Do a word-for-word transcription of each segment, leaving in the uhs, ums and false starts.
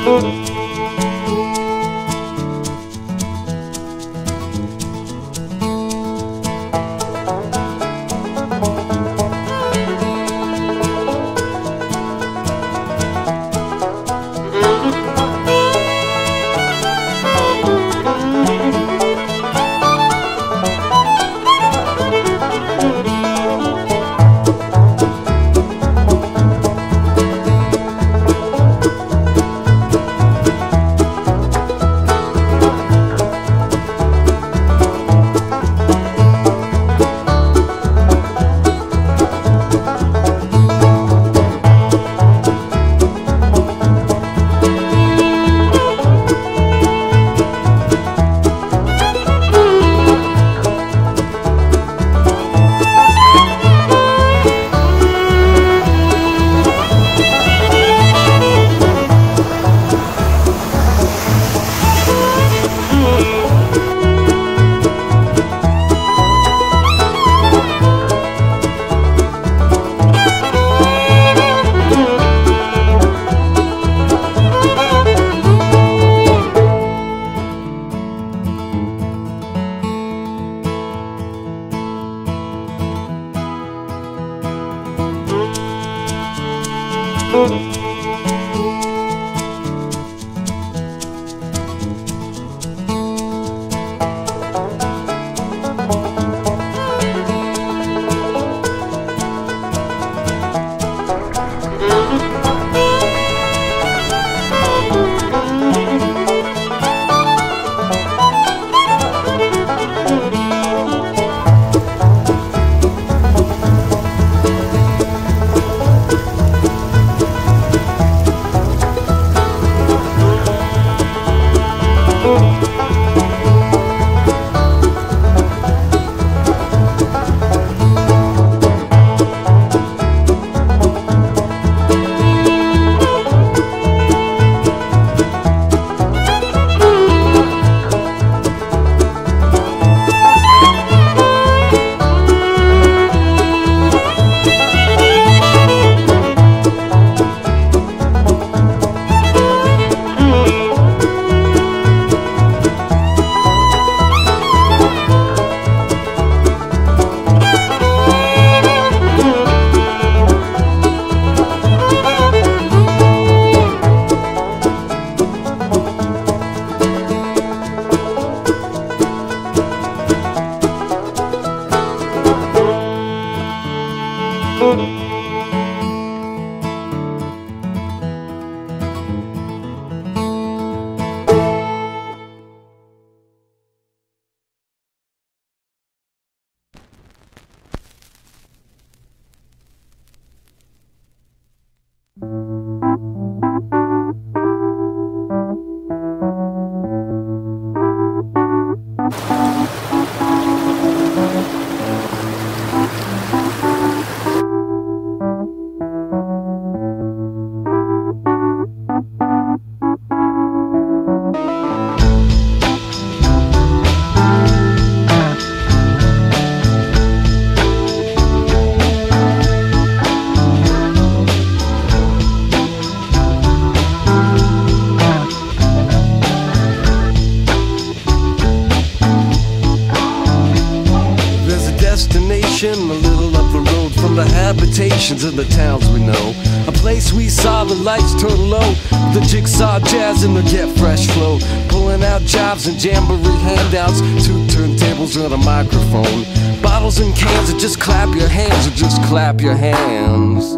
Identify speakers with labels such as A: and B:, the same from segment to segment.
A: A little up the road from the habitations of the towns we know. A place we saw the lights turn low, the jigsaw jazz and the get fresh flow. Pulling out jobs and jamboree handouts, two turntables and a microphone. Bottles and cans, or just clap your hands, or just clap your hands.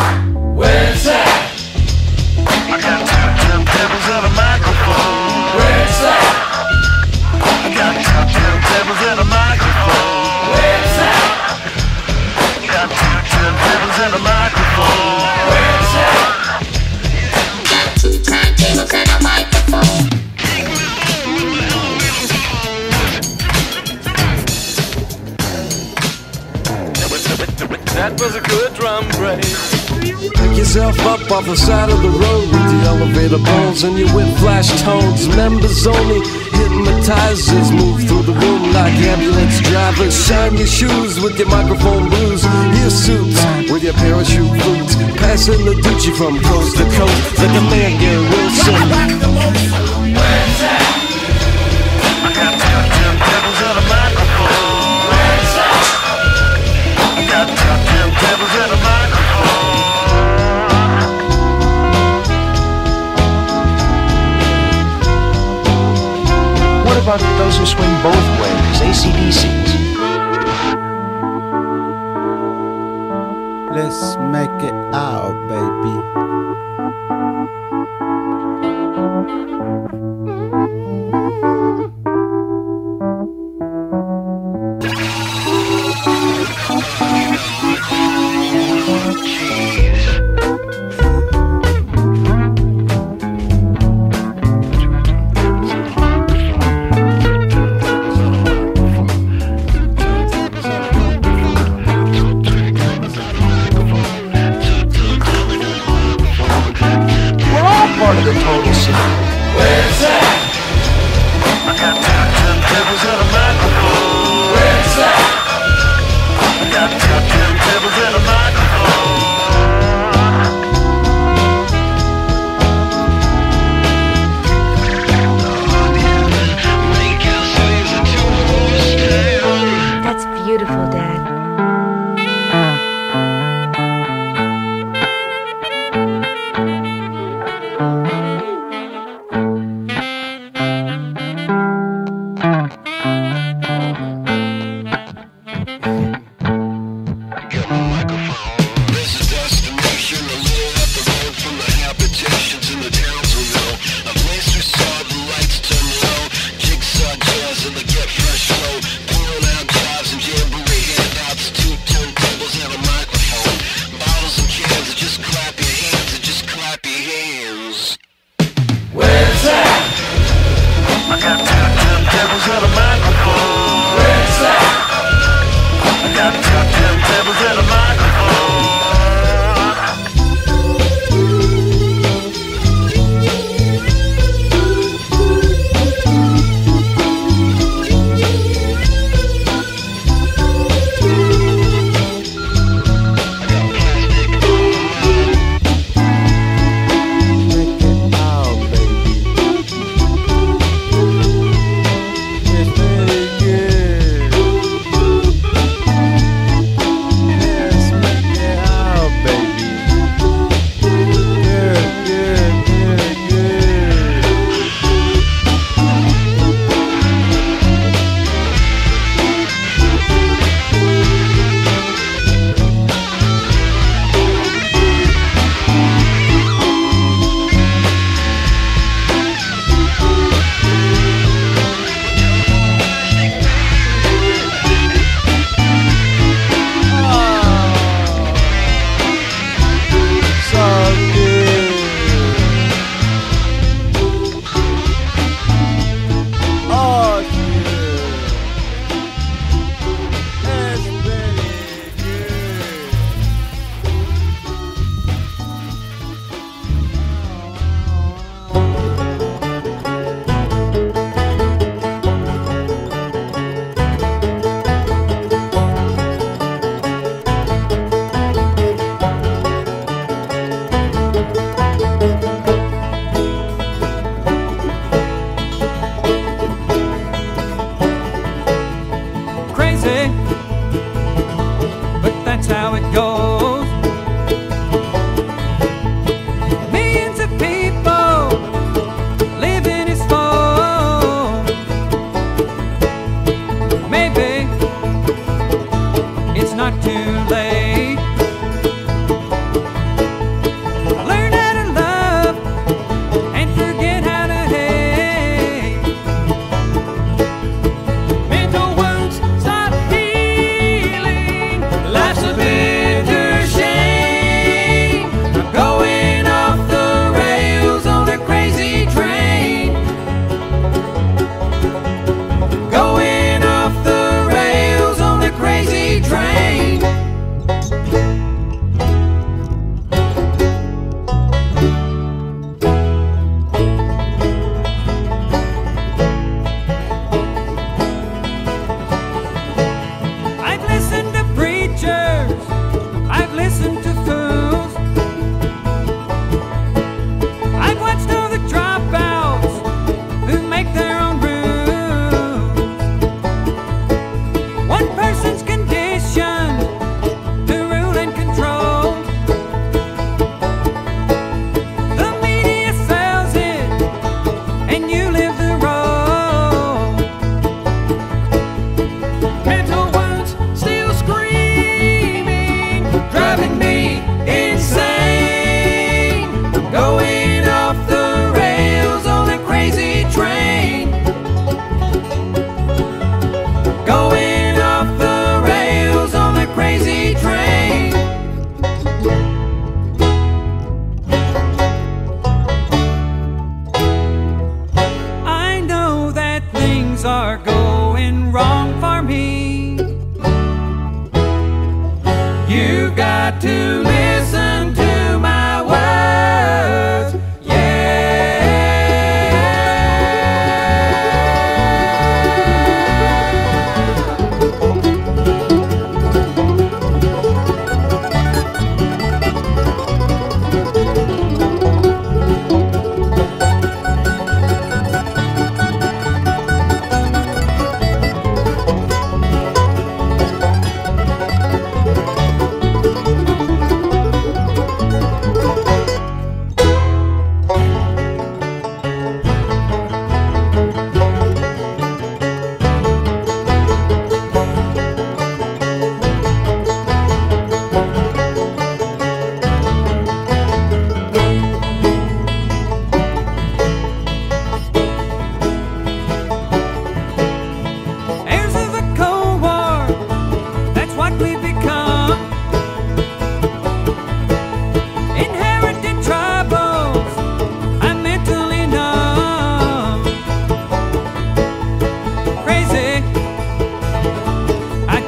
B: Where's that?
A: I got two turntables and a microphone.
B: Where's that?
A: I got two turntables and a microphone.
B: Where's that?
A: Got two turntables and a microphone.
B: Where's that?
C: Got two turntables and a microphone.
A: That was a good drum break. Pick yourself up off the side of the road with the elevator bones and your whip flash tones. Members only, hypnotizers move through the room like ambulance drivers. Shine your shoes with your microphone blues. Your suits with with your parachute boots, passing the Gucci from coast to coast, like the man Gary Wilson.
B: Where's that?
D: I got top ten pebbles and a microphone.
B: Where's that?
D: I got top ten pebbles and a microphone.
E: What about those who swing both ways, A C D Cs?
F: Let's make it out, baby.
E: Part of the total scene.
B: Where's that?
D: I got top ten pebbles and a microphone.
B: Where's that?
D: I got top ten pebbles and a microphone.
G: That's beautiful, Dad.
B: Where's that?
D: I got top ten pebbles and a microphone.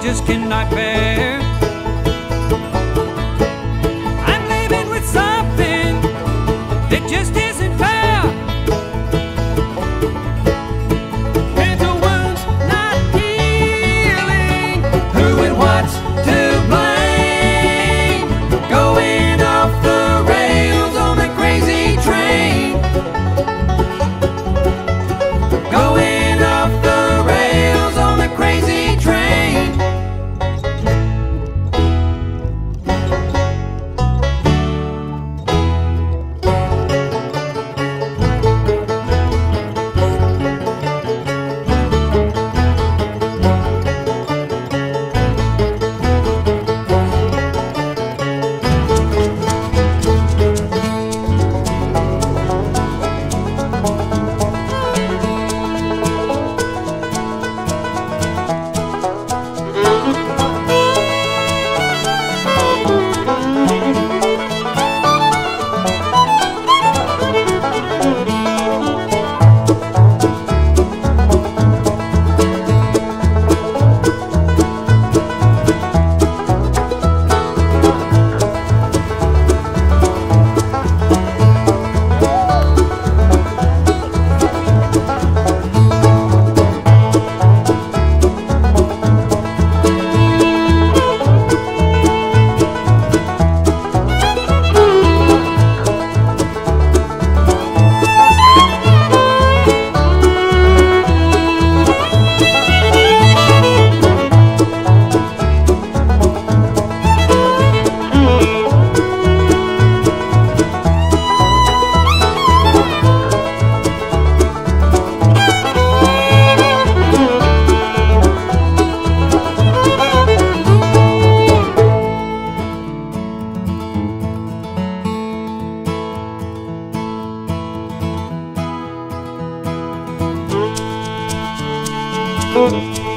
H: just cannot bear. I'm living with something that just isn't fair. Mental wounds not healing. Who and what's to blame? Going off the rails on a crazy train. Going off the rails on a crazy train.
I: Thank you.